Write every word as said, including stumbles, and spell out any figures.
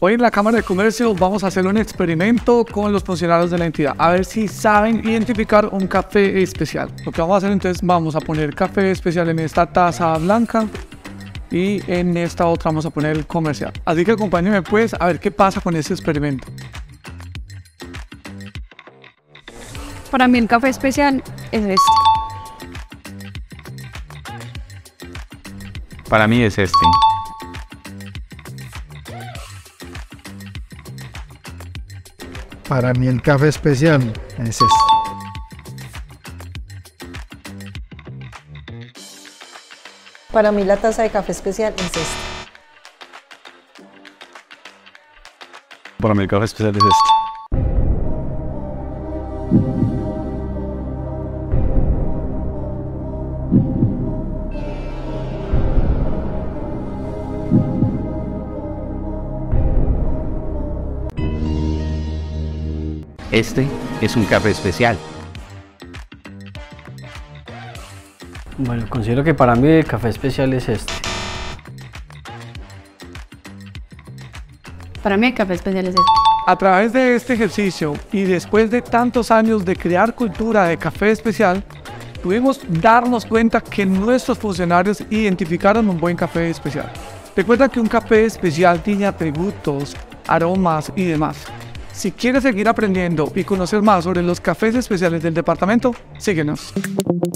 Hoy en la Cámara de Comercio vamos a hacer un experimento con los funcionarios de la entidad, a ver si saben identificar un café especial. Lo que vamos a hacer entonces, vamos a poner café especial en esta taza blanca y en esta otra vamos a poner el comercial. Así que acompáñenme pues a ver qué pasa con este experimento. Para mí el café especial es este. Para mí es este. Para mí el café especial es este. Para mí la taza de café especial es esta. Para mí el café especial es este. Este es un café especial. Bueno, considero que para mí el café especial es este. Para mí el café especial es este. A través de este ejercicio y después de tantos años de crear cultura de café especial, pudimos darnos cuenta que nuestros funcionarios identificaron un buen café especial. Recuerda que un café especial tiene atributos, aromas y demás. Si quieres seguir aprendiendo y conocer más sobre los cafés especiales del departamento, síguenos.